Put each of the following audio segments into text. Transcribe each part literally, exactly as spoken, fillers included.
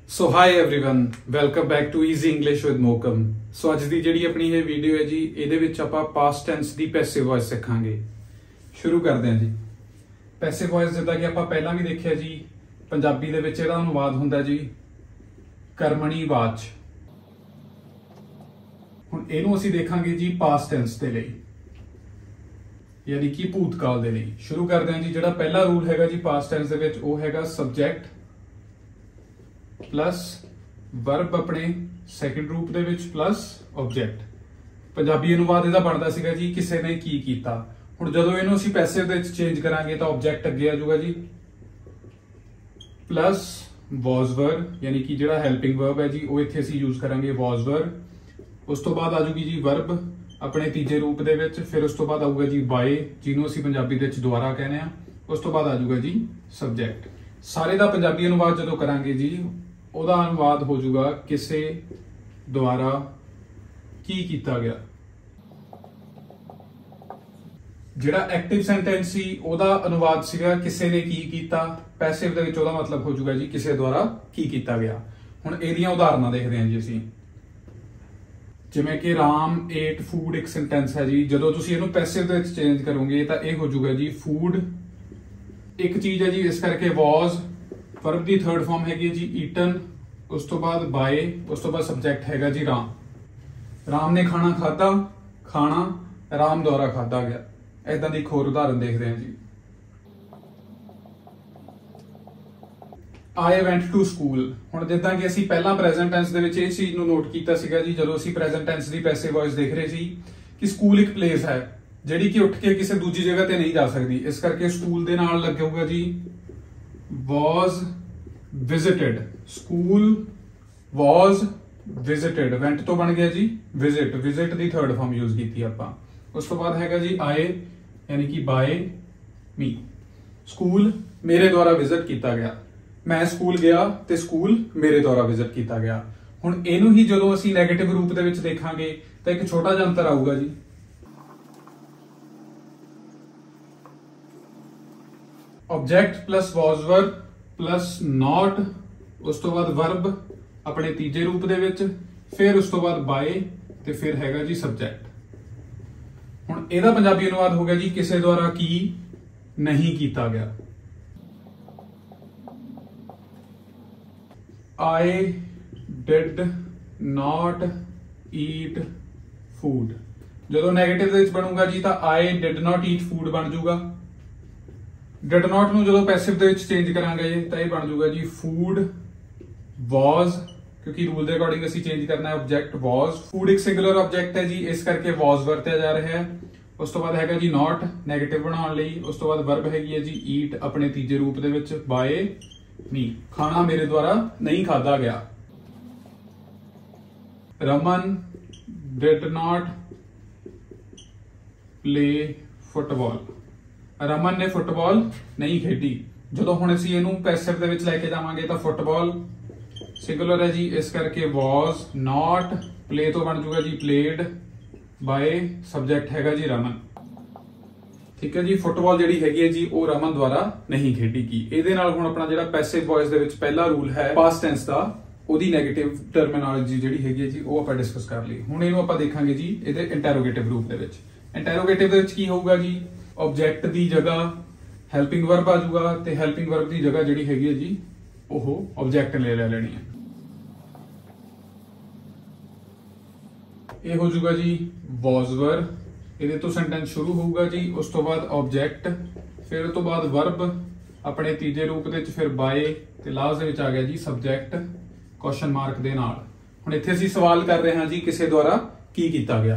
So hi everyone, welcome back to easy English with Mokam. So अज की जी अपनी ये वीडियो है जी, ये आप पास्ट टेंस की पैसिव वॉइस सीखांगे। शुरू करते हैं जी। पैसिव वॉइस जिदा कि आप पहला भी देखिया जी, पंजाबी दे विच इहदा अनुवाद हुंदा जी कर्मणी वाच। हुण इहनूं असीं देखांगे जी पास्ट टेंस दे लई, यानी कि भूतकाल दे लई। शुरू करते हैं जी। जिहड़ा पहला रूल हैगा जी पास्ट टेंस दे विच, वो हैगा सबजैक्ट प्लस वर्ब अपने सैकंड रूप दे विच प्लस ऑब्जैक्ट। पंजाबी अनुवाद इहदा बनदा सीगा जी किसे ने की कीता। हुण जदों इहनूं असीं पैसिव दे विच चेंज करांगे तां ऑब्जैक्ट अगे आ जाऊगा जी प्लस वॉज वर्ब, यानी कि जिहड़ा हेल्पिंग वर्ब है जी वो इत्थे असीं यूज करांगे वॉज वर्ब। उस तो बाद आ जाऊगी जी वर्ब अपने तीजे रूप दे विच, फिर उस तो बाद आऊगा जी बाय, जिन्हों असीं पंजाबी दे विच दुआरा कहने आ। उस तो बाद आ जाऊगा जी सबजैक्ट। सारे दा पंजाबी अनुवाद जदों करांगे जी, ਉਹਦਾ अनुवाद हो जाऊगा किसे द्वारा की कीता गया। जिहड़ा एक्टिव सेंटेंस सी ਉਹਦਾ अनुवाद सीगा किसे ने की कीता। पैसिव दे विच ਉਹਦਾ मतलब हो जाऊगा जी किसे द्वारा की कीता गया। हुण ਇਹਦੀਆਂ उदाहरणां देखदे हां जी ਅਸੀਂ। जिवें कि राम एट फूड एक सेंटेंस है जी, जदों तुसीं ਇਹਨੂੰ पैसिव ਦੇ ਵਿੱਚ चेंज करोगे ਤਾਂ ਇਹ हो जाऊगा जी फूड एक चीज है जी, इस करके वॉज। वर्ब की थर्ड फॉर्म हैगी जी ईटन। उस तो बाद बाय, उस तो बाद सबजैक्ट हैगा जी राम। राम ने खाना खाधा, खाना राम द्वारा खाधा गया। इदां दी एक होर उदाहरण देखते हैं जी। I went to school. हुण जिद्दां कि असीं पहला प्रेजेंट टेंस दे विच इस चीज नूं नोट कीता सीगा जी, जदों असीं प्रेजेंट टेंस दी पैसिव वॉइस देख रहे सी कि स्कूल एक प्लेस है जिहड़ी कि उठ के किसी दूजी जगह ते नहीं जा सकती। इस करके स्कूल दे नाल लगेगा जी was visited। स्कूल was visited, वेंट तो बन गया जी विजिट। विजिट दी थर्ड फॉर्म यूज की आपां। उस तो बाद हैगा जी आए, यानी कि बाय मी। स्कूल मेरे द्वारा विजिट किया गया। मैं स्कूल गया ते स्कूल मेरे द्वारा विजिट किया गया। हुण इहनूं ही जदों असीं नैगेटिव रूप दे विच देखांगे तां एक छोटा जिहा अंतर आऊगा जी। Object plus was verb plus not, उस तो बाद वर्ब अपने तीजे रूप दे विच, फिर उस तो बाद बाय ते फिर हैगा जी सबजैक्ट। हुण इहदा पंजाबी अनुवाद हो गया जी किसे द्वारा की नहीं कीता गया। I did not eat food. जदों नैगेटिव दे विच बनूगा जी तां I did not eat food बन जाऊगा। डिड नॉट नूं जदों पैसिव दे विच चेंज करांगे तां इह बन जाऊगा जी फूड वॉज, क्योंकि रूल दे अकॉर्डिंग असीं चेंज करना है ऑब्जेक्ट वॉज। फूड एक सिंगुलर ऑब्जेक्ट है जी, इस करके वॉज वरत्या जा रहा है। उस तो बाद हैगा जी नॉट नैगेटिव बनाउण लई। उस तो बाद वर्ब हैगी है जी ईट अपने तीजे रूप दे विच बाय मी। खाना मेरे द्वारा नहीं खाधा गया। Raman did not play football. Raman ने फुटबॉल नहीं खेडी। जदों हुण असीं इहनूं पैसिव दे विच लैके जावांगे तां फुटबॉल सिंगुलर है जी, इस करके वॉज नॉट प्ले तो बन जाऊगा जी प्लेड बाय सबजैक्ट हैगा जी रमन। ठीक है जी। फुटबॉल जिहड़ी हैगी है जी वो रमन द्वारा नहीं खेडी गई। इहदे नाल हुण अपना जिहड़ा पैसिव वॉइस दे विच पहला रूल है पास्ट टेंस दा, ਉਹਦੀ ਨੈਗੇਟਿਵ ਟਰਮੀਨੋਲੋਜੀ ਜਿਹੜੀ ਹੈਗੀ ਹੈ ਜੀ ਉਹ ਆਪਾਂ ਡਿਸਕਸ ਕਰ ਲਈ। ਹੁਣ ਇਹਨੂੰ ਆਪਾਂ ਦੇਖਾਂਗੇ ਜੀ ਇਹਦੇ ਇੰਟਰੋਗੇਟਿਵ ਰੂਪ ਦੇ ਵਿੱਚ। ਇੰਟਰੋਗੇਟਿਵ ਦੇ ਵਿੱਚ ਕੀ ਹੋਊਗਾ ਜੀ, ऑब्जेक्ट की जगह हेल्पिंग वर्ब आ जाऊगा ते हेल्पिंग वर्ब की जगह जिहड़ी हैगी है जी ओह ऑब्जेक्ट ले ले लेनी है। ये हो जाऊगा जी वॉज वर्ब, इहदे तो सेंटेंस शुरू होगा जी। उस तो बाद ऑब्जेक्ट, फिर तो बाद वर्ब अपने तीजे रूप दे विच, फिर बाय ते लास्ट दे विच आ गया जी सबजैक्ट क्वेश्चन मार्क दे नाल। हुण इत्थे असीं सवाल कर रहे हां जी किसे द्वारा की कीता गया।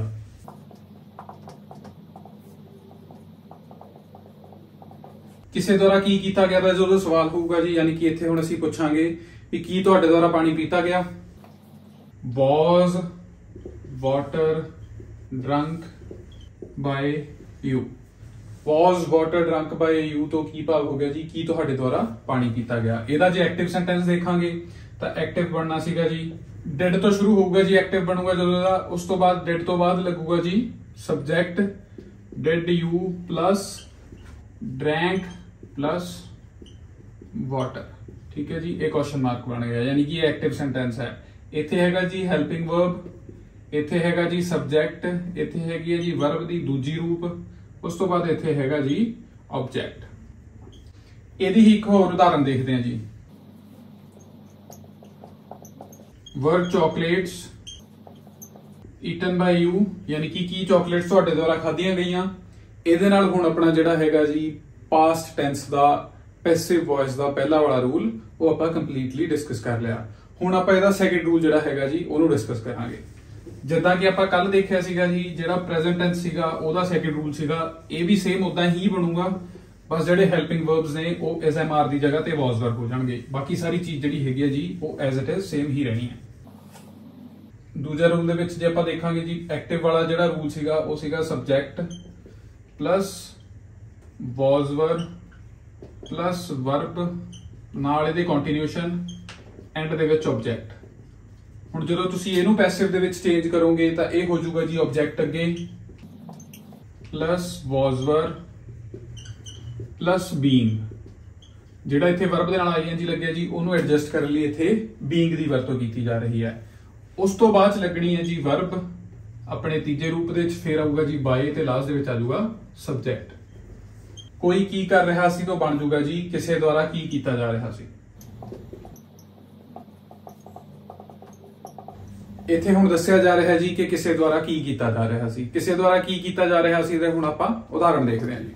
किसे द्वारा की कीता गया दा जो सवाल होगा जी, यानी कि इत्थे हुण असीं पुछांगे कि की तुहाडे द्वारा पानी पीता गया। Was water drunk by you. Was water drunk by you तो की भाव हो गया जी की तुहाडे द्वारा पानी पीता गया। इहदा जे एक्टिव सेंटेंस देखांगे तां एक्टिव बनना सीगा जी डिड तो शुरू होगा जी, एक्टिव बनूगा जदों दा। उस तो बाद डिड तो बाद लगूगा जी subject did you plus drank plus water. ठीक है जी, एक क्वेश्चन मार्क बन गया, यानी कि एक्टिव सेंटेंस है। इथे हैगा जी हेल्पिंग वर्ब, इथे हैगा जी सब्जेक्ट, इथे हैगी है जी वर्ब दी दूजी रूप, उस तो बाद इथे हैगा जी ऑब्जेक्ट। ਇਹਦੀ ही एक होर उदाहरण देखते हैं जी। Verb chocolates eaten by you, यानी कि की चॉकलेट्स ਤੁਹਾਡੇ ਦੁਆਰਾ ਖਾਧੀਆਂ ਗਈਆਂ। ਇਹਦੇ ਨਾਲ ਹੁਣ ਆਪਣਾ ਜਿਹੜਾ ਹੈਗਾ ਜੀ ਪਾਸਟ ਟੈਂਸ ਦਾ ਪੈਸਿਵ ਵੌਇਸ ਦਾ ਪਹਿਲਾ ਵਾਲਾ ਰੂਲ ਉਹ ਆਪਾਂ ਕੰਪਲੀਟਲੀ ਡਿਸਕਸ ਕਰ ਲਿਆ। ਹੁਣ ਆਪਾਂ ਇਹਦਾ ਸੈਕੰਡ ਰੂਲ ਜਿਹੜਾ ਹੈਗਾ ਜੀ ਉਹਨੂੰ ਡਿਸਕਸ ਕਰਾਂਗੇ। ਜਿੱਦਾਂ ਕਿ ਆਪਾਂ ਕੱਲ ਦੇਖਿਆ ਸੀਗਾ ਜੀ, ਜਿਹੜਾ ਪ੍ਰੈਜ਼ੈਂਟ ਟੈਂਸ ਸੀਗਾ ਉਹਦਾ ਸੈਕੰਡ ਰੂਲ ਸੀਗਾ, ਇਹ ਵੀ ਸੇਮ ਉਦਾਂ ਹੀ ਬਣੂਗਾ, ਬਸ ਜਿਹੜੇ ਹੈਲਪਿੰਗ ਵਰਬਸ ਨੇ ਉਹ ਐਸ ਐਮ ਆਰ ਦੀ ਜਗ੍ਹਾ ਤੇ ਵਾਸ ਵਰਬ ਹੋ ਜਾਣਗੇ। ਬਾਕੀ ਸਾਰੀ ਚੀਜ਼ ਜਿਹੜੀ ਹੈਗੀ ਹੈ ਜੀ ਉਹ ਐਜ਼ ਇਟ ਇਜ਼ ਸੇਮ ਹੀ ਰਹਿਣੀ ਹੈ। ਦੂਜਾ ਰੂਲ ਦੇ ਵਿੱਚ ਜੇ ਆਪਾਂ ਦੇਖਾਂਗੇ ਜੀ, ਐਕਟਿਵ ਵਾਲਾ ਜਿਹੜਾ ਰੂਲ ਸੀਗਾ ਉਹ ਸੀਗਾ subject plus was verb plus verb ਨਾਲ ਇਹਦੇ ਕੰਟੀਨਿਊਸ਼ਨ ਐਂਡ ਦੇ ਵਿੱਚ ਆਬਜੈਕਟ। ਹੁਣ ਜਦੋਂ ਤੁਸੀਂ ਇਹਨੂੰ ਪੈਸਿਵ ਦੇ ਵਿੱਚ ਚੇਂਜ ਕਰੋਗੇ ਤਾਂ ਇਹ ਹੋ ਜਾਊਗਾ ਜੀ ਆਬਜੈਕਟ ਅੱਗੇ plus was verb plus being. ਜਿਹੜਾ ਇੱਥੇ ਵਰਬ ਦੇ ਨਾਲ ਆਈਐਨਜੀ ਲੱਗਿਆ ਜੀ ਉਹਨੂੰ ਐਡਜਸਟ ਕਰਨ ਲਈ ਇੱਥੇ ਬੀਇੰਗ ਦੀ ਵਰਤੋਂ ਕੀਤੀ ਜਾ ਰਹੀ ਹੈ। ਉਸ ਤੋਂ ਬਾਅਦ ਚ ਲੱਗਣੀ ਹੈ ਜੀ ਵਰਬ ਆਪਣੇ ਤੀਜੇ ਰੂਪ ਦੇ ਵਿੱਚ, ਫਿਰ ਆਊਗਾ ਜੀ ਬਾਏ ਤੇ ਲਾਸਟ ਦੇ ਵਿੱਚ ਆ ਜਾਊਗਾ ਸਬਜੈਕਟ। ਕੋਈ ਕੀ ਕਰ ਰਿਹਾ ਸੀ ਤੋਂ ਬਣ ਜਾਊਗਾ ਜੀ ਕਿਸੇ ਦੁਆਰਾ ਕੀ ਕੀਤਾ ਜਾ ਰਿਹਾ ਸੀ। ਇੱਥੇ ਹੁਣ ਦੱਸਿਆ ਜਾ ਰਿਹਾ ਜੀ ਕਿ ਕਿਸੇ ਦੁਆਰਾ ਕੀ ਕੀਤਾ ਜਾ ਰਿਹਾ ਸੀ। ਕਿਸੇ ਦੁਆਰਾ ਕੀ ਕੀਤਾ ਜਾ ਰਿਹਾ ਸੀ ਤੇ ਹੁਣ ਆਪਾਂ ਉਦਾਹਰਣ ਦੇਖਦੇ ਹਾਂ ਜੀ।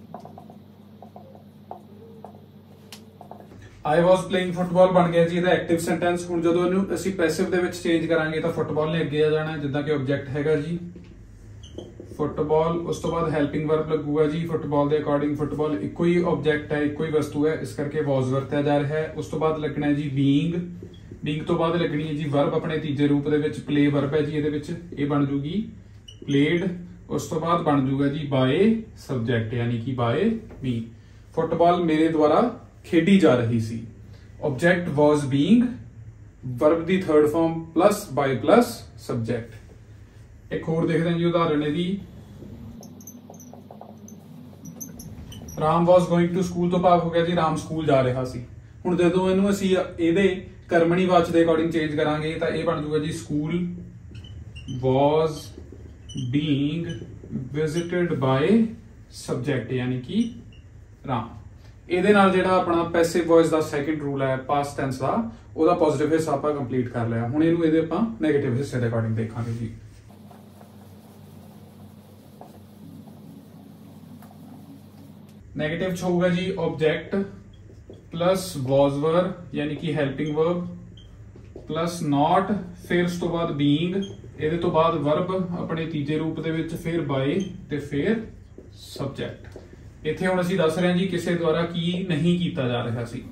I was playing football ਬਣ ਗਿਆ ਜੀ ਇਹਦਾ ਐਕਟਿਵ ਸੈਂਟੈਂਸ। ਹੁਣ ਜਦੋਂ ਇਹਨੂੰ ਅਸੀਂ ਪੈਸਿਵ ਦੇ ਵਿੱਚ ਚੇਂਜ ਕਰਾਂਗੇ ਤਾਂ ਫੁੱਟਬਾਲ ਨੇ ਅੱਗੇ ਆ ਜਾਣਾ, ਜਿੱਦਾਂ ਕਿ ਆਬਜੈਕਟ ਹੈਗਾ ਜੀ ਫੁੱਟਬਾਲ, ਉਸ ਤੋਂ ਬਾਅਦ ਹੈਲਪਿੰਗ ਵਰਬ ਲੱਗੂਗਾ ਜੀ ਫੁੱਟਬਾਲ ਦੇ ਅਕੋਰਡਿੰਗ। ਫੁੱਟਬਾਲ ਇੱਕੋ ਹੀ ਆਬਜੈਕਟ ਹੈ, ਇੱਕੋ ਹੀ ਵਸਤੂ ਹੈ, ਇਸ ਕਰਕੇ ਵਾਸ ਵਰਤਿਆ ਜਾ ਰਿਹਾ ਹੈ। ਉਸ ਤੋਂ ਬਾਅਦ ਲੱਗਣਾ ਹੈ ਜੀ ਬੀਇੰਗ, ਬੀਇੰਗ ਤੋਂ ਬਾਅਦ ਲੱਗਣੀ ਹੈ ਜੀ ਵਰਬ ਆਪਣੇ ਤੀਜੇ ਰੂਪ ਦੇ ਵਿੱਚ, ਪਲੇ ਵਰਬ ਹੈ ਜੀ ਇਹਦੇ ਵਿੱਚ, ਇਹ ਬਣ ਜੂਗੀ ਪਲੇਡ। ਉਸ ਤੋਂ ਬਾਅਦ ਬਣ ਜੂਗਾ ਜੀ ਬਾਏ ਸਬਜੈਕਟ, ਯਾਨੀ ਕਿ ਬਾਏ ਮੀ। ਫੁੱਟਬਾਲ ਮੇਰੇ ਦੁਆਰਾ ਖੇਡੀ ਜਾ ਰਹੀ ਸੀ। ਆਬਜੈਕਟ ਵਾਸ ਬੀਇੰਗ, ਵਰਬ ਦੀ third form plus by plus subject. ਇੱਕ ਹੋਰ ਦੇਖਦੇ ਹਾਂ ਜੀ ਉਦਾਹਰਣ ਇਹਦੀ। Ram was going to school ਤੋਂ ਭਾਵ ਹੋ ਗਿਆ ਜੀ ਰਾਮ ਸਕੂਲ ਜਾ ਰਿਹਾ ਸੀ। ਹੁਣ ਜਦੋਂ ਇਹਨੂੰ ਅਸੀਂ ਇਹਦੇ ਕਰਮਣੀ ਵਾਚ ਦੇ ਅਕੋਰਡਿੰਗ ਚੇਂਜ ਕਰਾਂਗੇ ਤਾਂ ਇਹ ਬਣ ਜਾਊਗਾ ਜੀ school was being visited by subject, ਯਾਨੀ ਕਿ ਰਾਮ। ਇਹਦੇ ਨਾਲ ਜਿਹੜਾ ਆਪਣਾ ਪੈਸਿਵ ਵੌਇਸ ਦਾ ਸੈਕੰਡ ਰੂਲ ਹੈ ਪਾਸਟ ਟੈਂਸ ਦਾ, ਉਹਦਾ ਪੋਜ਼ਿਟਿਵ ਹਿੱਸਾ ਆਪਾਂ ਕੰਪਲੀਟ ਕਰ ਲਿਆ। ਹੁਣ ਇਹਨੂੰ ਇਹਦੇ ਆਪਾਂ ਨੈਗੇਟਿਵ ਹਿੱਸੇ ਦੇ ਅਕੋਰਡਿੰਗ ਦੇਖਾਂਗੇ ਜੀ। ਨੈਗੇਟਿਵ ਚ ਹੋਊਗਾ ਜੀ ਆਬਜੈਕਟ ਪਲੱਸ ਵਾਸ ਵਰਬ, ਯਾਨੀ ਕਿ ਹੈਲਪਿੰਗ ਵਰਬ ਪਲੱਸ ਨਾਟ, ਫਿਰ ਉਸ ਤੋਂ ਬਾਅਦ ਬੀਇੰਗ, ਇਹਦੇ ਤੋਂ ਬਾਅਦ ਵਰਬ ਆਪਣੇ ਤੀਜੇ ਰੂਪ ਦੇ ਵਿੱਚ, ਫਿਰ ਬਾਏ ਤੇ ਫਿਰ ਸਬਜੈਕਟ। ਇੱਥੇ ਹੁਣ ਅਸੀਂ ਦੱਸ ਰਹੇ ਹਾਂ ਜੀ ਕਿਸੇ ਦੁਆਰਾ ਕੀ ਨਹੀਂ ਕੀਤਾ ਜਾ ਰਿਹਾ ਸੀ।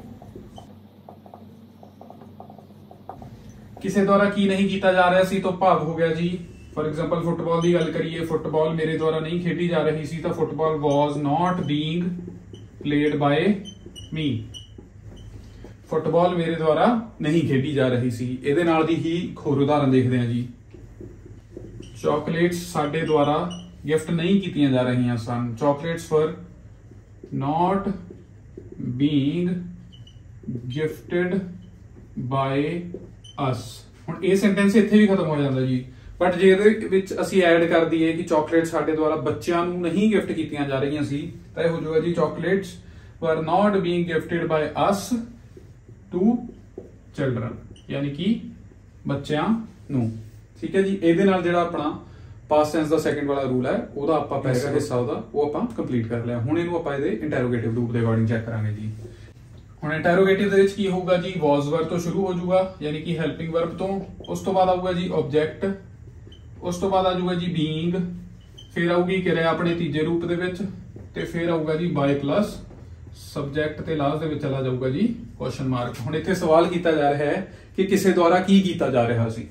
ਕਿਸੇ ਦੁਆਰਾ ਕੀ ਨਹੀਂ ਕੀਤਾ ਜਾ ਰਿਹਾ ਸੀ ਤੋਂ ਭਾਵ ਹੋ ਗਿਆ ਜੀ, ਫॉर एग्जांपल ਫੁੱਟਬਾਲ ਦੀ ਗੱਲ ਕਰੀਏ, ਫੁੱਟਬਾਲ ਮੇਰੇ ਦੁਆਰਾ ਨਹੀਂ ਖੇਡੀ ਜਾ ਰਹੀ ਸੀ ਤਾਂ football was not being played by me. Football ਮੇਰੇ ਦੁਆਰਾ ਨਹੀਂ ਖੇਡੀ ਜਾ ਰਹੀ ਸੀ। ਇਹਦੇ ਨਾਲ ਦੀ ਹੀ ਇੱਕ ਹੋਰ ਉਦਾਹਰਨ ਦੇਖਦੇ ਹਾਂ ਜੀ। ਚਾਕਲੇਟਸ ਸਾਡੇ ਦੁਆਰਾ ਗਿਫਟ ਨਹੀਂ ਕੀਤੀਆਂ ਜਾ ਰਹੀਆਂ ਸਨ। Chocolates for not being gifted by us। ਹੁਣ ਇਹ ਸੈਂਟੈਂਸ ਇੱਥੇ ਵੀ ਖਤਮ ਹੋ ਜਾਂਦਾ ਜੀ, ਬਟ ਜੇ ਇਹਦੇ ਵਿੱਚ ਅਸੀਂ ਐਡ ਕਰ ਦਈਏ ਕਿ ਚਾਕਲੇਟ ਸਾਡੇ ਦੁਆਰਾ ਬੱਚਿਆਂ ਨੂੰ ਨਹੀਂ ਗਿਫਟ ਕੀਤੀਆਂ ਜਾ ਰਹੀਆਂ ਸੀ ਤਾਂ ਇਹ ਹੋ ਜਾਊਗਾ ਜੀ chocolates were not being gifted by us to children, ਯਾਨੀ ਕਿ ਬੱਚਿਆਂ ਨੂੰ। ਠੀਕ ਹੈ ਜੀ, ਇਹਦੇ ਨਾਲ ਜਿਹੜਾ ਆਪਣਾ ਪਾਸਟ ਟੈਂਸ ਦਾ ਸੈਕੰਡ ਵਾਲਾ ਰੂਲ ਹੈ ਉਹਦਾ ਆਪਾਂ ਪਹਿਲਾ ਹਿੱਸਾ ਉਹਦਾ ਉਹ ਆਪਾਂ ਕੰਪਲੀਟ ਕਰ ਲਿਆ। ਹੁਣ ਇਹਨੂੰ ਆਪਾਂ ਇਹਦੇ ਇੰਟਰੋਗੇਟਿਵ ਰੂਪ ਦੇ ਅਕੋਰਡਿੰਗ ਚੈੱਕ ਕਰਾਂਗੇ ਜੀ। ਹੁਣ ਇੰਟਰੋਗੇਟਿਵ ਦੇ ਵਿੱਚ ਕੀ ਹੋਊਗਾ ਜੀ, ਵਾਸ ਵਰਬ ਤੋਂ ਸ਼ੁਰੂ ਹੋ ਜਾਊਗਾ, ਯਾਨੀ ਕਿ ਹੈਲਪਿੰਗ ਵਰਬ ਤੋਂ। ਉਸ ਤੋਂ ਬਾਅਦ ਆਊਗਾ ਜੀ ਆਬਜੈਕਟ, ਉਸ ਤੋਂ ਬਾਅਦ ਆ ਜਾਊਗਾ ਜੀ ਬੀਇੰਗ, ਫਿਰ ਆਊਗੀ ਕਿਰਿਆ ਆਪਣੇ ਤੀਜੇ ਰੂਪ ਦੇ ਵਿੱਚ, ਤੇ ਫਿਰ ਆਊਗਾ ਜੀ ਬਾਈ ਪਲੱਸ ਸਬਜੈਕਟ, ਤੇ ਲਾਸਟ ਦੇ ਵਿੱਚ ਚਲਾ ਜਾਊਗਾ ਜੀ ਕੁਐਸਚਨ ਮਾਰਕ। ਹੁਣ ਇੱਥੇ ਸਵਾਲ ਕੀਤਾ ਜਾ ਰਿਹਾ ਹੈ ਕਿ ਕਿਸੇ ਦੁਆਰਾ ਕੀ ਕੀਤਾ ਜਾ ਰਿਹਾ ਸੀ।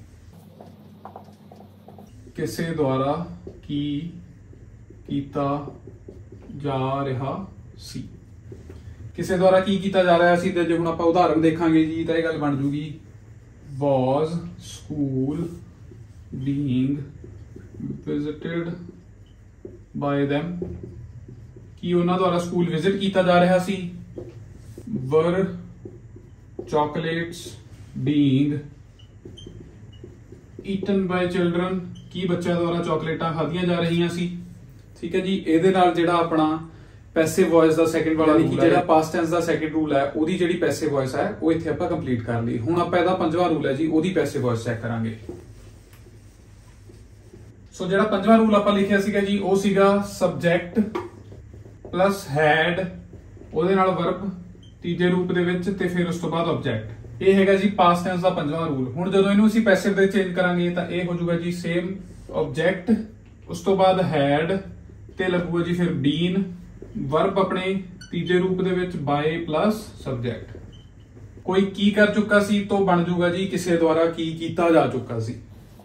ਕਿਸੇ ਦੁਆਰਾ ਕੀ ਕੀਤਾ ਜਾ ਰਿਹਾ ਸੀ। ਕਿਸੇ ਦੁਆਰਾ ਕੀ ਕੀਤਾ ਜਾ ਰਿਹਾ ਸੀ ਤੇ ਜੇ ਹੁਣ ਆਪਾਂ ਉਦਾਹਰਨ ਦੇਖਾਂਗੇ ਜੀ ਤਾਂ ਇਹ ਗੱਲ ਬਣ ਜੂਗੀ was school being visited by them। ਕੀ ਉਹਨਾਂ ਦੁਆਰਾ ਸਕੂਲ ਵਿਜ਼ਿਟ ਕੀਤਾ ਜਾ ਰਿਹਾ ਸੀ। were chocolates being eaten by children, ਕੀ ਬੱਚਿਆਂ ਦੁਆਰਾ ਚਾਕਲੇਟਾਂ ਖਾਧੀਆਂ ਜਾ ਰਹੀਆਂ ਸੀ। ਠੀਕ ਹੈ ਜੀ, ਇਹਦੇ ਨਾਲ ਜਿਹੜਾ ਆਪਣਾ ਪੈਸਿਵ ਵੌਇਸ ਦਾ ਸੈਕੰਡ ਵਾਲਾ ਰੂਲ ਹੈ, ਜਿਹੜਾ ਪਾਸਟ ਟੈਂਸ ਦਾ ਸੈਕੰਡ ਰੂਲ ਹੈ, ਉਹਦੀ ਜਿਹੜੀ ਪੈਸਿਵ ਵੌਇਸ ਹੈ ਉਹ ਇੱਥੇ ਆਪਾਂ ਕੰਪਲੀਟ ਕਰ ਲਈ। ਹੁਣ ਆਪਾਂ ਇਹਦਾ ਪੰਜਵਾਂ ਰੂਲ ਹੈ ਜੀ, ਉਹਦੀ ਪੈਸਿਵ ਵੌਇਸ ਚੈੱਕ ਕਰਾਂਗੇ। ਸੋ ਜਿਹੜਾ ਪੰਜਵਾਂ ਰੂਲ ਆਪਾਂ ਲਿਖਿਆ ਸੀਗਾ ਜੀ, ਉਹ ਸੀਗਾ ਸਬਜੈਕਟ ਪਲੱਸ ਹੈਡ, ਉਹਦੇ ਨਾਲ ਵਰਬ ਤੀਜੇ ਰੂਪ ਦੇ ਵਿੱਚ, ਤੇ ਫਿਰ ਉਸ ਤੋਂ ਬਾਅਦ ਆਬਜੈਕਟ। ਇਹ ਹੈਗਾ ਜੀ ਪਾਸਟ ਟੈਂਸ ਦਾ ਪੰਜਵਾਂ ਰੂਲ। ਹੁਣ ਜਦੋਂ ਇਹਨੂੰ ਅਸੀਂ ਪੈਸਿਵ ਦੇ ਚੇਂਜ ਕਰਾਂਗੇ ਤਾਂ ਇਹ ਹੋ ਜਾਊਗਾ ਜੀ ਸੇਮ ਆਬਜੈਕਟ, ਉਸ ਤੋਂ ਬਾਅਦ ਹੈਡ ਤੇ ਲੱਗੂਗਾ ਜੀ ਫਿਰ ਬੀਨ, ਵਰਬ ਆਪਣੇ ਤੀਜੇ ਰੂਪ ਦੇ ਵਿੱਚ ਬਾਏ ਪਲੱਸ ਸਬਜੈਕਟ। ਕੋਈ ਕੀ ਕਰ ਚੁੱਕਾ ਸੀ ਤੋਂ ਬਣ ਜਾਊਗਾ ਜੀ ਕਿਸੇ ਦੁਆਰਾ ਕੀ ਕੀਤਾ ਜਾ ਚੁੱਕਾ ਸੀ।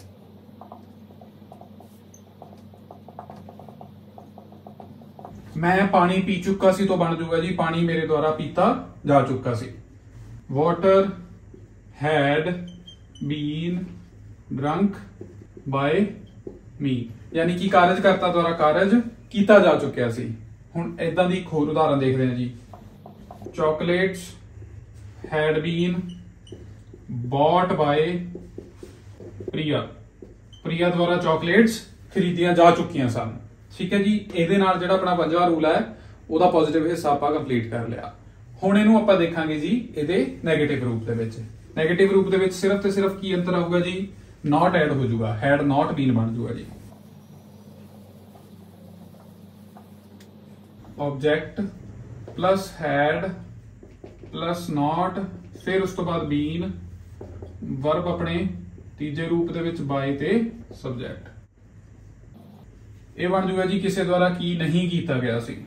ਮੈਂ ਪਾਣੀ ਪੀ ਚੁੱਕਾ ਸੀ ਤੋਂ ਬਣ ਜਾਊਗਾ ਜੀ ਪਾਣੀ ਮੇਰੇ ਦੁਆਰਾ ਪੀਤਾ ਜਾ ਚੁੱਕਾ ਸੀ। Water had been drunk by me, ਯਾਨੀ ਕਿ ਕਾਰਜ ਕਰਤਾ ਦੁਆਰਾ ਕਾਰਜ ਕੀਤਾ ਜਾ ਚੁੱਕਿਆ ਸੀ। ਹੁਣ ਇਦਾਂ ਦੀ ਇੱਕ ਹੋਰ ਉਦਾਹਰਨ ਦੇਖਦੇ ਹਾਂ ਜੀ। Chocolates had been bought by Priya, Priya ਦੁਆਰਾ ਚਾਕਲੇਟਸ ਖਰੀਦੀਆਂ ਜਾ ਚੁੱਕੀਆਂ ਸਨ। ਠੀਕ ਹੈ ਜੀ, ਇਹਦੇ ਨਾਲ ਜਿਹੜਾ ਆਪਣਾ ਪੰਜਵਾਂ ਰੂਲ ਹੈ ਉਹਦਾ ਪੋਜ਼ਿਟਿਵ ਹਿੱਸਾ ਆਪਾਂ ਕੰਪਲੀਟ ਕਰ ਲਿਆ। ਹੁਣ ਇਹਨੂੰ ਆਪਾਂ ਦੇਖਾਂਗੇ ਜੀ ਇਹਦੇ ਨੈਗੇਟਿਵ ਰੂਪ ਦੇ ਵਿੱਚ। ਨੈਗੇਟਿਵ ਰੂਪ ਦੇ ਵਿੱਚ ਸਿਰਫ ਤੇ ਸਿਰਫ ਕੀ ਅੰਤਰ ਆਊਗਾ ਜੀ, ਨਾਟ ਐਡ ਹੋ ਜਾਊਗਾ, ਹੈਡ ਨਾਟ ਬੀਨ ਬਣ ਜਾਊਗਾ ਜੀ। Object plus had plus not, ਫਿਰ ਉਸ ਤੋਂ ਬਾਅਦ ਬੀਨ, ਵਰਬ ਆਪਣੇ ਤੀਜੇ ਰੂਪ ਦੇ ਵਿੱਚ ਬਾਏ ਤੇ ਸਬਜੈਕਟ। ਇਹ ਬਣ ਜਾਊਗਾ ਜੀ ਕਿਸੇ ਦੁਆਰਾ ਕੀ ਨਹੀਂ ਕੀਤਾ ਗਿਆ ਸੀ।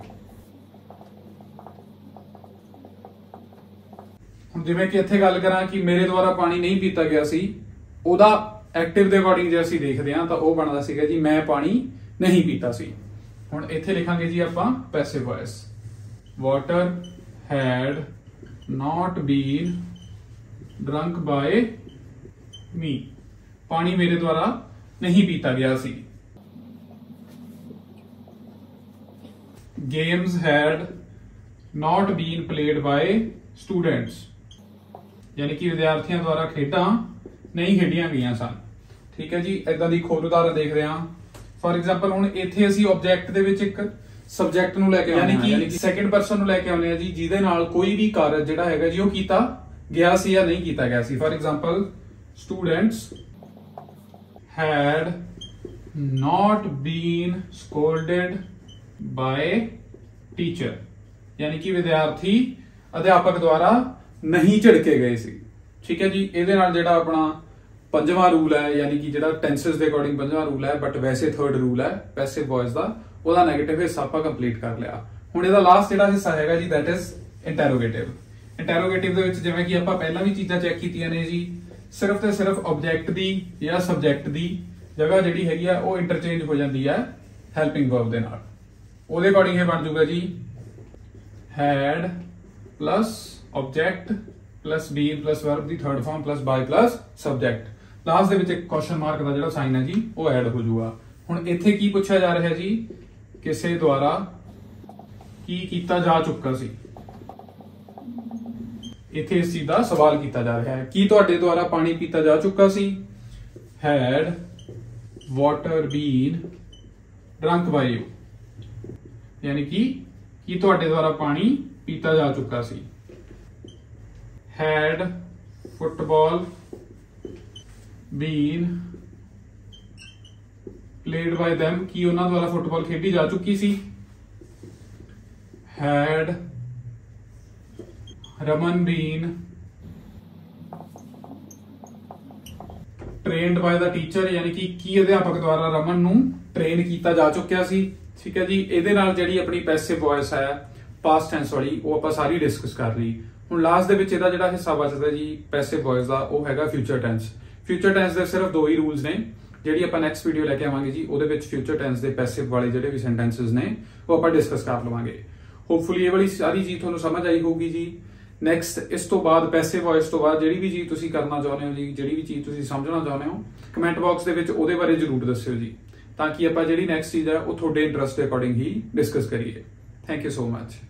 ਹੁਣ ਜਿਵੇਂ ਕਿ ਇੱਥੇ ਗੱਲ ਕਰਾਂ ਕਿ ਮੇਰੇ ਦੁਆਰਾ ਪਾਣੀ ਨਹੀਂ ਪੀਤਾ ਗਿਆ ਸੀ, ਉਹਦਾ ਐਕਟਿਵ ਦੇ ਅਕੋਰਡਿੰਗ ਜੇ ਅਸੀਂ ਦੇਖਦੇ ਹਾਂ ਤਾਂ ਉਹ ਬਣਦਾ ਸੀਗਾ ਜੀ ਮੈਂ ਪਾਣੀ ਨਹੀਂ ਪੀਤਾ ਸੀ। ਹੁਣ ਇੱਥੇ ਲਿਖਾਂਗੇ ਜੀ ਆਪਾਂ passive voice, water had not been drunk by me, ਪਾਣੀ ਮੇਰੇ ਦੁਆਰਾ ਨਹੀਂ ਪੀਤਾ ਗਿਆ ਸੀ। Games had not been played by students, ਯਾਨੀ ਕਿ ਵਿਦਿਆਰਥੀਆਂ ਦੁਆਰਾ ਖੇਡਾਂ ਨਹੀਂ ਖੇਡੀਆਂ ਗਈਆਂ ਸਨ। ਠੀਕ ਹੈ ਜੀ, ਇਦਾਂ ਦੀ ਖੋਲ ਉਦਾਹਰਨ ਦੇਖਦੇ ਹਾਂ। ਫॉर ਐਗਜ਼ਾਮਪਲ ਹੁਣ ਇੱਥੇ ਅਸੀਂ ਆਬਜੈਕਟ ਦੇ ਵਿੱਚ ਇੱਕ ਸਬਜੈਕਟ ਨੂੰ ਲੈ ਕੇ ਆਉਂਦੇ ਹਾਂ, ਯਾਨੀ ਕਿ ਸੈਕੰਡ ਪਰਸਨ ਨੂੰ ਲੈ ਕੇ ਆਉਂਦੇ ਹਾਂ ਜੀ, ਜਿਹਦੇ ਨਾਲ ਕੋਈ ਵੀ ਕਾਰਜ ਜਿਹੜਾ ਹੈਗਾ ਜੀ ਉਹ ਕੀਤਾ ਗਿਆ ਸੀ ਜਾਂ ਨਹੀਂ ਕੀਤਾ ਗਿਆ ਸੀ। For example students had not been scolded by teacher, ਯਾਨੀ ਕਿ ਵਿਦਿਆਰਥੀ ਅਧਿਆਪਕ ਦੁਆਰਾ ਨਹੀਂ ਝਿੜਕੇ ਗਏ ਸੀ। ਠੀਕ ਹੈ ਜੀ, ਇਹਦੇ ਨਾਲ ਜਿਹੜਾ ਆਪਣਾ ਪੰਜਵਾਂ ਰੂਲ ਹੈ, ਯਾਨੀ ਕਿ ਜਿਹੜਾ ਟੈਂਸਸ ਦੇ ਅਕੋਰਡਿੰਗ ਪੰਜਵਾਂ ਰੂਲ ਹੈ ਬਟ ਵੈਸੇ ਥਰਡ ਰੂਲ ਹੈ ਪੈਸਿਵ ਵੌਇਸ ਦਾ, ਉਹਦਾ ਨੈਗੇਟਿਵ ਹਿੱਸਾ ਆਪਾਂ ਕੰਪਲੀਟ ਕਰ ਲਿਆ। ਹੁਣ ਇਹਦਾ ਲਾਸਟ ਜਿਹੜਾ ਹਿੱਸਾ ਹੈਗਾ ਜੀ ਦੈਟ ਇਜ਼ ਇੰਟਰੋਗੇਟਿਵ। ਇੰਟਰੋਗੇਟਿਵ ਦੇ ਵਿੱਚ ਜਿਵੇਂ ਕਿ ਆਪਾਂ ਪਹਿਲਾਂ ਵੀ ਚੀਜ਼ਾਂ ਚੈੱਕ ਕੀਤੀਆਂ ਨੇ ਜੀ, ਸਿਰਫ ਤੇ ਸਿਰਫ ਆਬਜੈਕਟ ਦੀ ਜਾਂ ਸਬਜੈਕਟ ਦੀ ਜਗ੍ਹਾ ਜਿਹੜੀ ਹੈਗੀ ਆ ਉਹ ਇੰਟਰਚੇਂਜ ਹੋ ਜਾਂਦੀ ਹੈ ਹੈਲਪਿੰਗ ਵਰਬ ਦੇ ਨਾਲ। ਉਹਦੇ ਅਕੋਰਡਿੰਗ ਇਹ ਬਣ ਜਾਊਗਾ ਜੀ had plus object plus been plus verb ਦੀ third form plus by plus subject. Last ਦੇ ਵਿੱਚ ਇੱਕ ਕੁਐਸਚਨ ਮਾਰਕ ਦਾ ਜਿਹੜਾ ਸਾਈਨ ਹੈ ਜੀ ਉਹ ਐਡ ਹੋ ਜਾਊਗਾ। ਹੁਣ ਇੱਥੇ ਕੀ ਪੁੱਛਿਆ ਜਾ ਰਿਹਾ ਜੀ, ਕਿਸੇ ਦੁਆਰਾ ਕੀ ਕੀਤਾ ਜਾ ਚੁੱਕਾ ਸੀ। ਇੱਥੇ ਇਸ ਚੀਜ਼ ਦਾ ਸਵਾਲ ਕੀਤਾ ਜਾ ਰਿਹਾ ਹੈ, ਕੀ ਤੁਹਾਡੇ ਦੁਆਰਾ ਪਾਣੀ ਪੀਤਾ ਜਾ ਚੁੱਕਾ ਸੀ। Had water been drunk by you, ਯਾਨੀ ਕਿ ਕੀ ਤੁਹਾਡੇ ਦੁਆਰਾ ਪਾਣੀ ਪੀਤਾ ਜਾ ਚੁੱਕਾ ਸੀ। Had football been played by them, ਕੀ ਉਹਨਾਂ ਦੁਆਰਾ ਫੁੱਟਬਾਲ ਖੇਡੀ ਜਾ ਚੁੱਕੀ ਸੀ। Had Raman been trained by the teacher, ਯਾਨੀ ਕਿ ਕੀ ਅਧਿਆਪਕ ਦੁਆਰਾ ਰਮਨ ਨੂੰ ਟ੍ਰੇਨ ਕੀਤਾ ਜਾ ਚੁੱਕਿਆ ਸੀ। ਠੀਕ ਹੈ ਜੀ, ਇਹਦੇ ਨਾਲ ਜਿਹੜੀ ਆਪਣੀ ਪੈਸਿਵ ਵੌਇਸ ਹੈ ਪਾਸਟ ਟੈਂਸ ਵਾਲੀ ਉਹ ਆਪਾਂ ਸਾਰੀ ਡਿਸਕਸ ਕਰ ਲਈ। ਹੁਣ ਲਾਸਟ ਦੇ ਵਿੱਚ ਇਹਦਾ ਜਿਹੜਾ ਹਿੱਸਾ ਬਚਦਾ ਜੀ ਪੈਸਿਵ ਵੌਇਸ ਦਾ ਉਹ ਹੈਗਾ ਫਿਊਚਰ ਟੈਂਸ। ਫਿਊਚਰ ਟੈਂਸ ਦੇ ਸਿਰਫ ਦੋ ਹੀ ਰੂਲਸ ਨੇ, ਜਿਹੜੀ ਆਪਾਂ ਨੈਕਸਟ ਵੀਡੀਓ ਲੈ ਕੇ ਆਵਾਂਗੇ ਜੀ ਉਹਦੇ ਵਿੱਚ ਫਿਊਚਰ ਟੈਂਸ ਦੇ ਪੈਸਿਵ ਵਾਲੇ ਜਿਹੜੇ ਵੀ ਸੈਂਟੈਂਸਸ ਨੇ ਉਹ ਆਪਾਂ ਡਿਸਕਸ ਕਰ ਲਵਾਂਗੇ। ਹੋਪਫੁਲੀ ਇਹ ਵਾਲੀ ਸਾਰੀ ਚੀਜ਼ ਤੁਹਾਨੂੰ ਸਮਝ ਆਈ ਹੋਊਗੀ ਜੀ। ਨੈਕਸਟ ਇਸ ਤੋਂ ਬਾਅਦ ਪੈਸਿਵ ਵੌਇਸ ਤੋਂ ਬਾਅਦ ਜਿਹੜੀ ਵੀ ਚੀਜ਼ ਤੁਸੀਂ ਕਰਨਾ ਚਾਹੁੰਦੇ ਹੋ ਜੀ, ਜਿਹੜੀ ਵੀ ਚੀਜ਼ ਤੁਸੀਂ ਸਮਝਣਾ ਚਾਹੁੰਦੇ ਹੋ ਕਮੈਂਟ ਬਾਕਸ ਦੇ ਵਿੱਚ ਉਹਦੇ ਬਾਰੇ ਜ਼ਰੂਰ ਦੱਸਿਓ ਜੀ, ਤਾਂ ਕਿ ਆਪਾਂ ਜਿਹੜੀ ਨੈਕਸਟ ਚੀਜ਼ ਹੈ ਉਹ ਤੁਹਾਡੇ ਇੰਟਰਸਟ ਦੇ ਅਕੋਰਡਿੰਗ ਹੀ ਡਿਸਕਸ ਕਰੀਏ। Thank you so much.